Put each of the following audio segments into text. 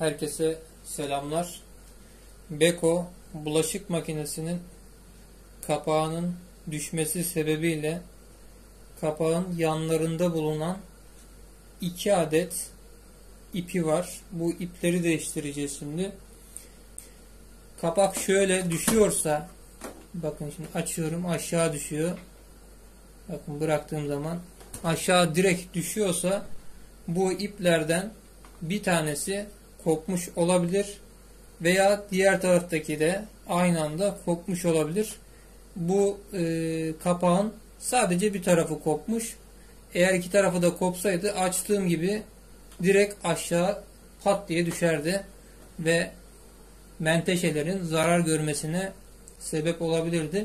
Herkese selamlar. Beko bulaşık makinesinin kapağının düşmesi sebebiyle kapağın yanlarında bulunan 2 adet ipi var. Bu ipleri değiştireceğiz şimdi. Kapak şöyle düşüyorsa, bakın şimdi açıyorum, aşağı düşüyor. Bakın bıraktığım zaman aşağı direkt düşüyorsa bu iplerden bir tanesi kopmuş olabilir veya diğer taraftaki de aynı anda kopmuş olabilir. Bu kapağın sadece bir tarafı kopmuş. Eğer iki tarafı da kopsaydı açtığım gibi direkt aşağı pat diye düşerdi ve menteşelerin zarar görmesine sebep olabilirdi.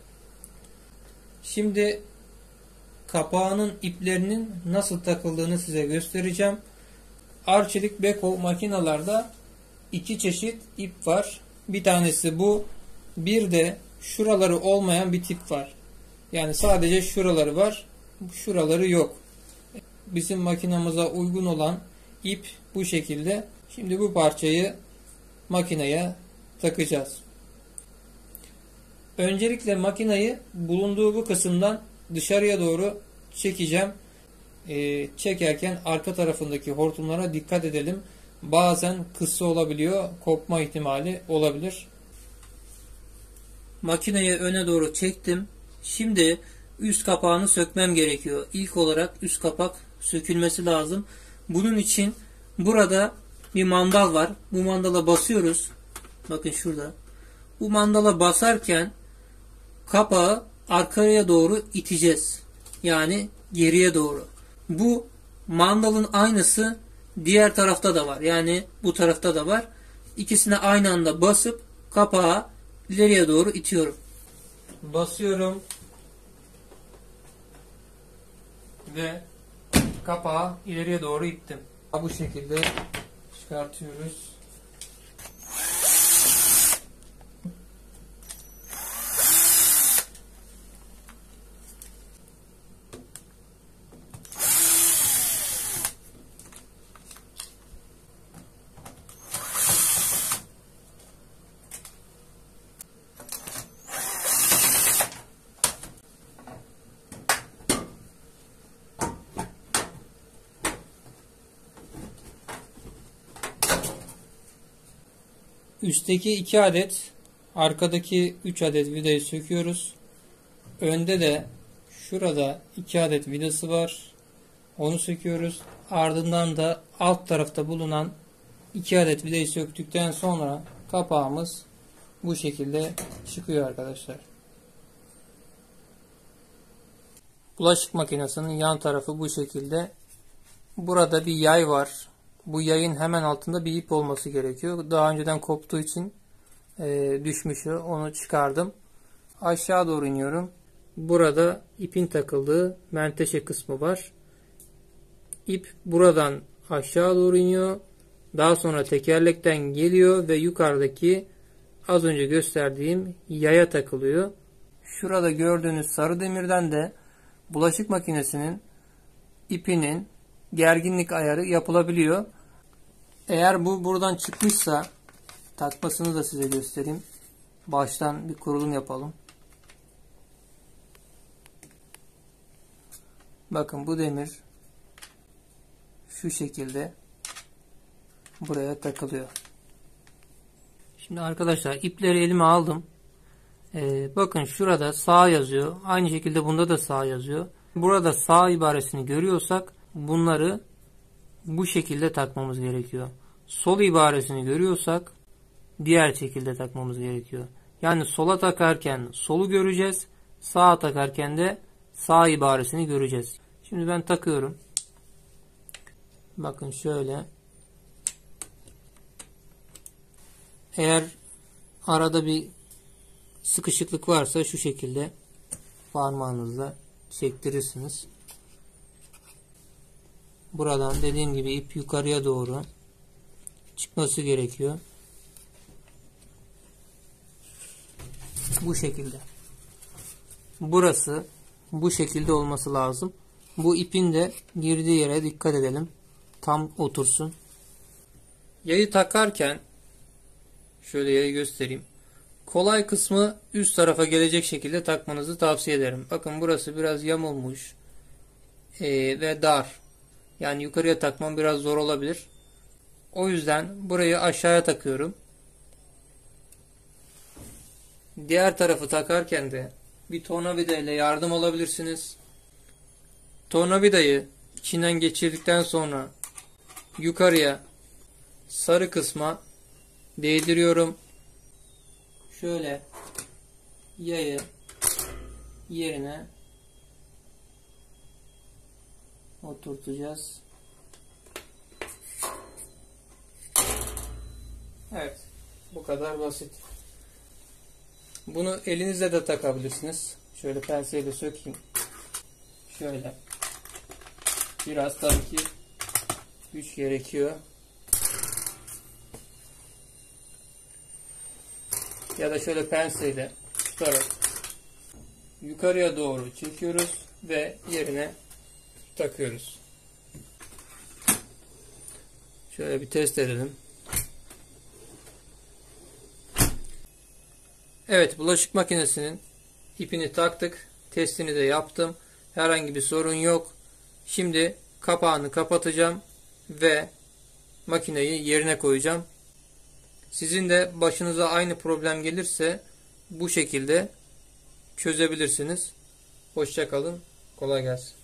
Şimdi kapağının iplerinin nasıl takıldığını size göstereceğim. Arçelik Beko makinalarda 2 çeşit ip var. Bir tanesi bu. Bir de şuraları olmayan bir tip var. Yani sadece şuraları var. Şuraları yok. Bizim makinamıza uygun olan ip bu şekilde. Şimdi bu parçayı makineye takacağız. Öncelikle makinayı bulunduğu bu kısımdan dışarıya doğru çekeceğim. Çekerken arka tarafındaki hortumlara dikkat edelim. Bazen kısa olabiliyor. Kopma ihtimali olabilir. Makineyi öne doğru çektim. Şimdi üst kapağını sökmem gerekiyor. İlk olarak üst kapak sökülmesi lazım. Bunun için burada bir mandal var. Bu mandala basıyoruz. Bakın şurada. Bu mandala basarken kapağı arkaya doğru iteceğiz. Yani geriye doğru. Bu mandalın aynısı diğer tarafta da var. Yani bu tarafta da var. İkisine aynı anda basıp kapağı ileriye doğru itiyorum. Basıyorum. Ve kapağı ileriye doğru ittim. Bu şekilde çıkartıyoruz. Üstteki 2 adet, arkadaki 3 adet vidayı söküyoruz. Önde de şurada 2 adet vidası var. Onu söküyoruz. Ardından da alt tarafta bulunan 2 adet vidayı söktükten sonra kapağımız bu şekilde çıkıyor arkadaşlar. Bulaşık makinesinin yan tarafı bu şekilde. Burada bir yay var. Bu yayın hemen altında bir ip olması gerekiyor. Daha önceden koptuğu için düşmüş. Onu çıkardım. Aşağı doğru iniyorum. Burada ipin takıldığı menteşe kısmı var. İp buradan aşağı doğru iniyor. Daha sonra tekerlekten geliyor ve yukarıdaki az önce gösterdiğim yaya takılıyor. Şurada gördüğünüz sarı demirden de bulaşık makinesinin ipinin gerginlik ayarı yapılabiliyor. Eğer bu buradan çıkmışsa takmasını da size göstereyim. Baştan bir kurulum yapalım. Bakın bu demir şu şekilde buraya takılıyor. Şimdi arkadaşlar ipleri elime aldım. Bakın şurada sağ yazıyor. Aynı şekilde bunda da sağ yazıyor. Burada sağ ibaresini görüyorsak bunları bu şekilde takmamız gerekiyor. Sol ibaresini görüyorsak diğer şekilde takmamız gerekiyor. Yani sola takarken solu göreceğiz. Sağa takarken de sağ ibaresini göreceğiz. Şimdi ben takıyorum. Bakın şöyle. Eğer arada bir sıkışıklık varsa şu şekilde parmağınızla çektirirsiniz. Buradan dediğim gibi ip yukarıya doğru çıkması gerekiyor. Bu şekilde. Burası bu şekilde olması lazım. Bu ipin de girdiği yere dikkat edelim. Tam otursun. Yayı takarken şöyle yayı göstereyim. Kolay kısmı üst tarafa gelecek şekilde takmanızı tavsiye ederim. Bakın burası biraz yamulmuş ve dar. Yani yukarıya takmam biraz zor olabilir. O yüzden burayı aşağıya takıyorum. Diğer tarafı takarken de bir tornavida ile yardım alabilirsiniz. Tornavidayı içinden geçirdikten sonra yukarıya sarı kısma değdiriyorum. Şöyle yayı yerine oturtacağız. Evet, bu kadar basit. Bunu elinizle de takabilirsiniz. Şöyle penseyle sökeyim. Şöyle. Biraz tabii ki güç gerekiyor. Ya da şöyle penseyle tutarak yukarıya doğru çekiyoruz ve yerine takıyoruz. Şöyle bir test edelim. Evet, bulaşık makinesinin ipini taktık. Testini de yaptım. Herhangi bir sorun yok. Şimdi kapağını kapatacağım ve makineyi yerine koyacağım. Sizin de başınıza aynı problem gelirse bu şekilde çözebilirsiniz. Hoşça kalın. Kolay gelsin.